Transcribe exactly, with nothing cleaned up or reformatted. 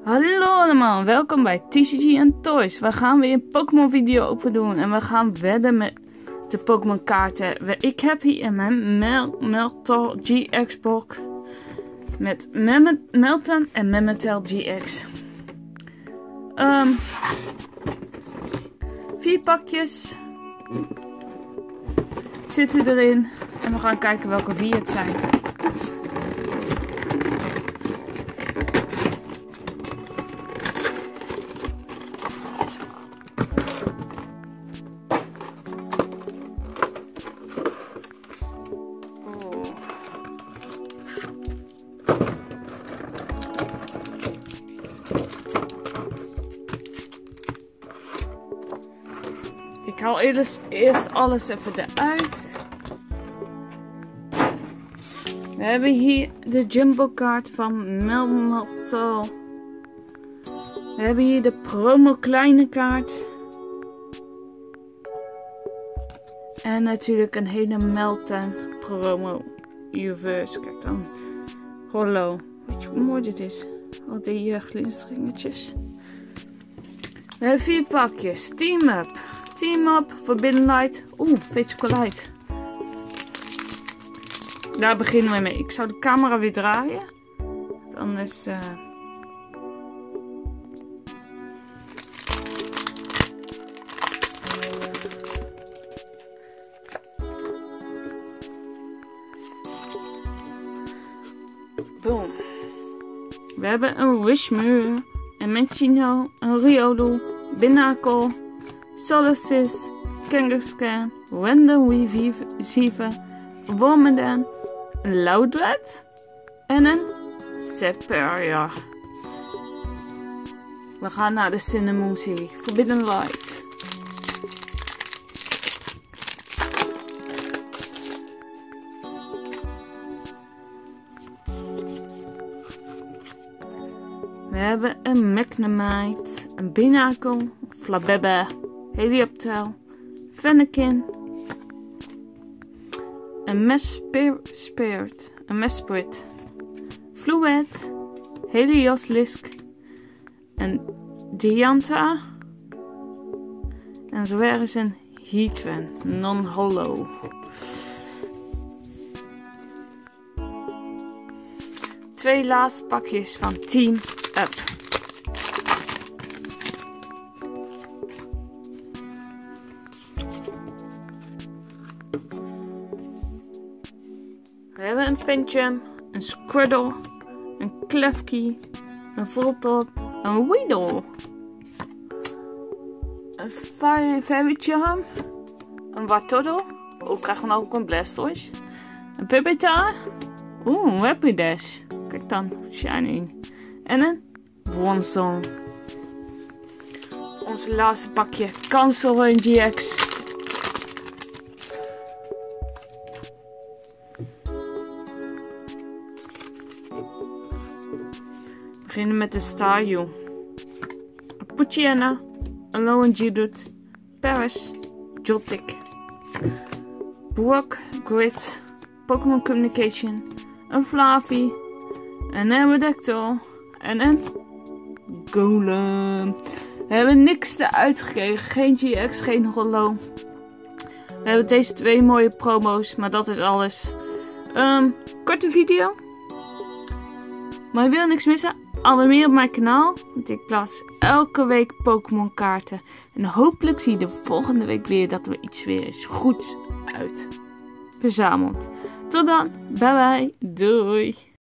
Hallo allemaal, welkom bij T C G and Toys. We gaan weer een Pokémon video open doen en we gaan wedden met de Pokémon kaarten. Ik heb hier mijn Mel Meltal G X box met Mem Meltan en Memetal G X. Um, vier pakjes zitten erin en we gaan kijken welke vier het zijn. Ik haal eerst, eerst alles even eruit. We hebben hier de jumbo kaart van Melmetal. We hebben hier de promo kleine kaart. En natuurlijk een hele Meltan promo universe. Kijk dan. Hollow. Weet je hoe mooi dit is? Al die uh, glinsteringetjes. We hebben vier pakjes. Team Up. Team Up, Forbidden Light. Oeh, Physical Light. Daar beginnen we mee. Ik zou de camera weer draaien. Anders... Uh... Boom. We hebben een Wishmere, een Minccino, een Riolu, Binacle, Solasis, Kangaskhan, Random Weaver, Wormadam, een Loudred en een Serperior. We gaan naar de Cinnamon serie, Forbidden Light. We hebben een Magnemite, een Binacle, Flabébé, Helioptile, Fennekin, een Mesprit, een Mesprit, Fluid, Helioslisk, een Dianta en zo is een Heatran, non-hollow. Twee laatste pakjes van Team Up. We hebben een Pincham, een Squirtle, een Klefki, een Voltop, een Weedle, een Fairy Charm, een Wartortle, oh krijgen we nou ook een Blastoise, een Pipita, oeh, een Rapidash, kijk dan, shiny, en een Bronzong. Ons laatste pakje, Kangaskhan G X. We beginnen met de Staryu, een Poochyena, een Lowen Geodude, Paris, Joltik, Brock, Grid, Pokémon Communication, een Flaffy, een Aerodactyl en een Golem. We hebben niks eruit gekregen, geen G X, geen Hollow. We hebben deze twee mooie promo's, maar dat is alles. Um, korte video. Maar je wil niks missen? Abonneer op mijn kanaal, want ik plaats elke week Pokémon kaarten. En hopelijk zie je de volgende week weer dat er iets weer eens goeds uit verzameld. Tot dan, bye bye, doei!